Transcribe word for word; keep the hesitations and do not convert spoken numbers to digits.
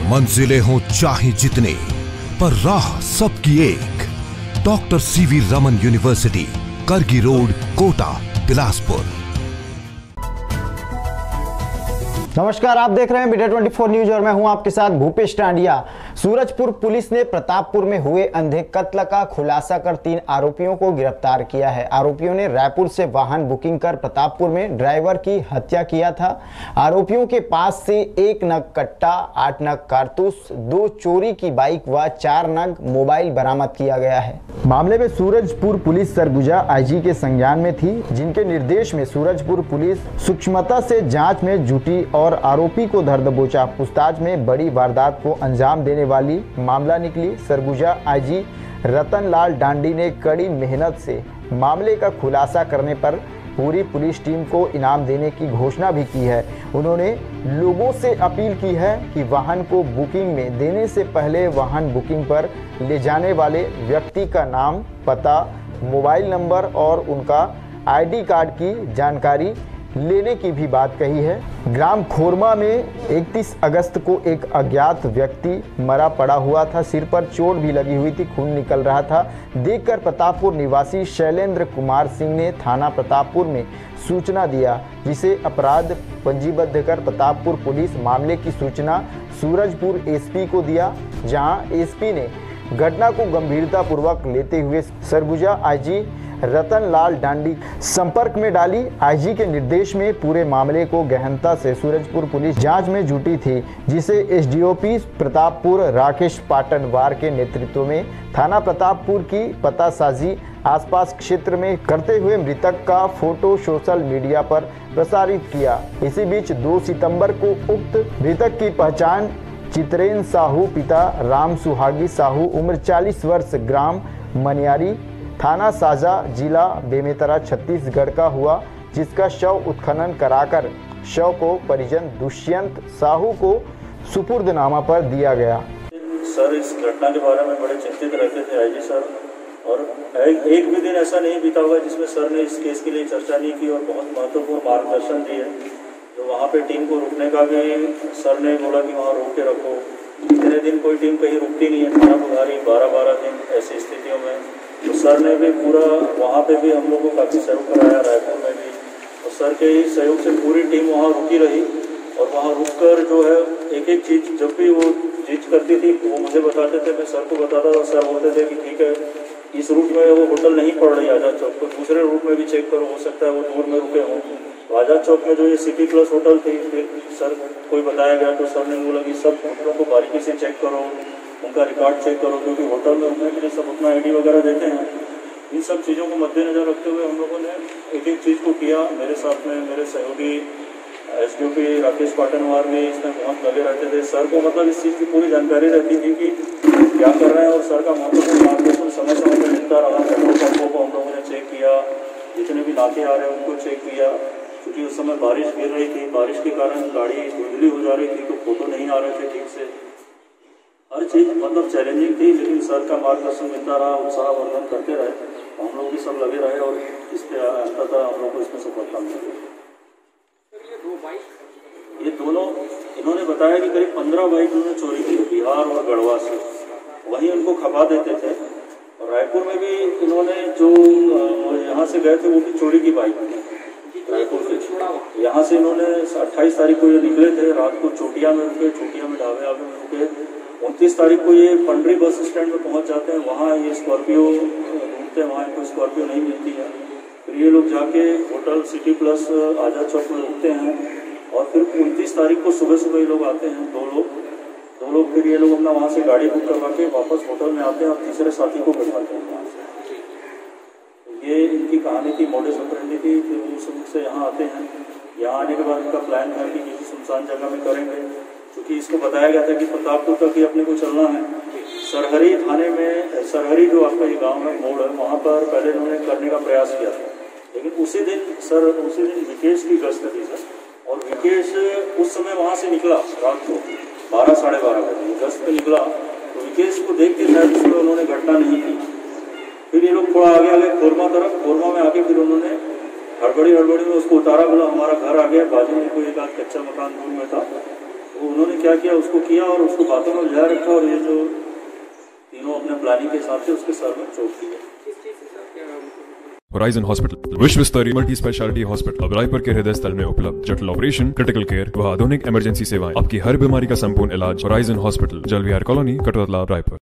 मंजिलें हों चाहे जितनी, पर राह सबकी एक। Doctor CV Raman university, Kargi road, Kota, Bilaspur. नमस्कार, आप देख रहे हैं मीडिया चौबीस न्यूज और मैं हूं आपके साथ भूपेश टांडिया। सूरजपुर पुलिस ने प्रतापपुर में हुए अंधे कत्ल का खुलासा कर तीन आरोपियों को गिरफ्तार किया है। आरोपियों ने रायपुर से वाहन बुकिंग कर प्रतापपुर में ड्राइवर की हत्या किया था। आरोपियों के पास से एक नग कट्टा, आठ नग कारतूस, दो चोरी की बाइक व चार नग मोबाइल बरामद किया गया है। मामले में सूरजपुर पुलिस सरगुजा आईजी के संज्ञान में थी, जिनके निर्देश में सूरजपुर पुलिस सूक्ष्मता से जांच में जुटी और आरोपी को धर दबोचा। पूछताछ में बड़ी वारदात को अंजाम देने वाली मामला निकली। सरगुजा आईजी रतन लाल डांडी ने कड़ी मेहनत से मामले का खुलासा करने पर पूरी पुलिस टीम को इनाम देने की घोषणा भी की है। उन्होंने लोगों से अपील की है कि वाहन को बुकिंग में देने से पहले वाहन बुकिंग पर ले जाने वाले व्यक्ति का नाम, पता, मोबाइल नंबर और उनका आईडी कार्ड की जानकारी लेने की भी बात कही है। ग्राम खोरमा में इकतीस अगस्त को एक अज्ञात व्यक्ति मरा पड़ा हुआ था। सिर पर चोट भी लगी हुई थी, खून निकल रहा था। देखकर प्रतापपुर निवासी शैलेंद्र कुमार सिंह ने थाना प्रतापपुर में सूचना दिया, जिसे अपराध पंजीबद्ध कर प्रतापपुर पुलिस मामले की सूचना सूरजपुर एसपी को दिया, जहां एसपी ने घटना को गंभीरता पूर्वक लेते हुए सरगुजा आईजी रतन लाल डांडी संपर्क में डाली। आईजी के निर्देश में पूरे मामले को गहनता से सूरजपुर पुलिस जांच में जुटी थी, जिसे एसडीओपी प्रतापपुर राकेश पाटनवार के नेतृत्व में थाना प्रतापपुर की पतासाजी आसपास क्षेत्र में करते हुए मृतक का फोटो सोशल मीडिया पर प्रसारित किया। इसी बीच दो सितंबर को उक्त मृतक की पहचान चित्रेन साहू, पिता राम सुहागी साहू, उम्र चालीस वर्ष, ग्राम मनियारी, थाना साजा, जिला बेमेतरा, छत्तीसगढ़ का हुआ, जिसका शव उत्खनन कराकर शव को परिजन दुष्यंत साहू को सुपुर्दनामा पर दिया गया। सर, इस घटना के बारे में बड़े चिंतित रहते थे आईजी सर, और एक, एक भी दिन ऐसा नहीं बीता हुआ जिसमें सर ने इस केस के लिए चर्चा नहीं की और बहुत महत्वपूर्ण मार्गदर्शन दिए। तो वहाँ पे टीम को रुकने का भी सर ने बोला कि वहाँ रोक के रखो। इतने दिन कोई टीम कहीं रुकती नहीं है, थाना बुधारी बारह बारह दिन ऐसी स्थितियों में। तो सर ने भी पूरा वहाँ पे भी हम लोग को काफ़ी सहयोग कराया, रायपुर में भी, और सर के ही सहयोग से पूरी टीम वहाँ रुकी रही। और वहाँ रुक कर जो है एक एक चीज़ जब भी वो चीज करती थी वो मुझे बताते थे, मैं सर को बताता था। सर बोलते थे कि ठीक है, इस रूट में वो होटल नहीं पड़ रही आज़ाद चौक को, दूसरे रूट में भी चेक करो, हो सकता है वो दूर में रुके हों। तो आज़ाद चौक में जो ये सिटी प्लस होटल थी, फिर सर कोई बताया गया तो सर ने बोला कि सब होटलों को बारीकी से चेक करो, उनका रिकॉर्ड चेक करो, क्योंकि होटल में रुकने के लिए सब अपना आईडी वगैरह देते हैं। इन सब चीज़ों को मद्देनजर रखते हुए हम लोगों ने एक एक चीज़ को किया। मेरे साथ में मेरे सहयोगी एसडीओपी राकेश पाटनवार भी इसमें बहुत लगे रहते थे। सर को मतलब इस चीज़ की पूरी जानकारी रहती थी कि क्या कर रहे हैं, और सर का महत्वपूर्ण मार्गदर्शन समय समय पर मिलता रहा। पेट्रोल पंपों को हम लोगों ने चेक किया, जितने भी नाके आ रहे हैं उनको चेक किया, क्योंकि उस समय बारिश गिर रही थी, बारिश के कारण गाड़ी धुंधली हो जा रही थी, तो फोटो नहीं आ रहे थे ठीक से। हर चीज़ मतलब चैलेंजिंग थी, लेकिन सर का मार्गदर्शन मिलता रहा, उत्साहवर्धन करते रहे, हम लोग भी सब लगे रहे और इस पे अंततः हम लोग को इसमें सफलता मिली। ये दोनों इन्होंने बताया कि करीब पंद्रह बाइक उन्होंने चोरी की बिहार और गढ़वा से, वहीं उनको खपा देते थे। और रायपुर में भी इन्होंने जो यहाँ से गए थे वो भी चोरी की बाइक थी रायपुर से। यहाँ से इन्होंने अट्ठाईस तारीख को ये निकले थे, रात को चोटिया में रुके, चोटिया में ढाबे आबे में रुके। उनतीस तारीख को ये पंडरी बस स्टैंड में पहुँच जाते हैं, वहाँ ये स्कॉर्पियो ढूंढते हैं, वहाँ इनको स्कॉर्पियो नहीं मिलती है। फिर ये लोग जाके hotel city plus Azad Chowk में रुकते हैं, और फिर उनतीस तारीख को सुबह सुबह ये लोग आते हैं, दो लोग दो लोग फिर ये लोग अपना वहाँ से गाड़ी बुक करवा के वापस होटल में आते हैं और तीसरे साथी को बैठाते हैं वहाँ से। तो ये इनकी कहानी थी, मॉडस ऑपरेंडी थी। फिर वो सब से यहाँ आते हैं। यहाँ आने के बाद इनका प्लान था कि किसी सुनसान जगह में करेंगे, क्योंकि इसको बताया गया था कि प्रतापपुर तक ही अपने को चलना है। सरहरी थाने में, सरहरी जो आपका ये गाँव है, मोड़ है, वहाँ पर पहले इन्होंने करने का प्रयास किया था, लेकिन उसी दिन सर उसी दिन विकेश की गश्त थी सर, और विकेश उस समय वहाँ से निकला रात को बारह साढ़े बारह बजे गश्त पे निकला। तो विकेश को देख के शायद उसमें उन्होंने घटना नहीं की। फिर ये लोग थोड़ा आगे आगे खोरमा तरफ, खोरमा में आके फिर उन्होंने हड़बड़ी हड़बड़ी में उसको उतारा, बोला हमारा घर आ गया, बाजू में कोई एक आध कच्चा मकान दूर में था। तो उन्होंने क्या किया, उसको किया और उसको बातों में उलझा रखा और ये जो तीनों अपने प्लानिंग के हिसाब से उसके सर में चोट की है। होराइजन हॉस्पिटल विश्व स्तरीय मल्टी स्पेशलिटी हॉस्पिटल अब रायपुर के हृदय स्थल में उपलब्ध। जटिल ऑपरेशन, क्रिटिकल केयर व आधुनिक इमरजेंसी सेवाएं, आपकी हर बीमारी का संपूर्ण इलाज। होराइजन हॉस्पिटल, जल विहार कॉलोनी, कटोतला, रायपुर।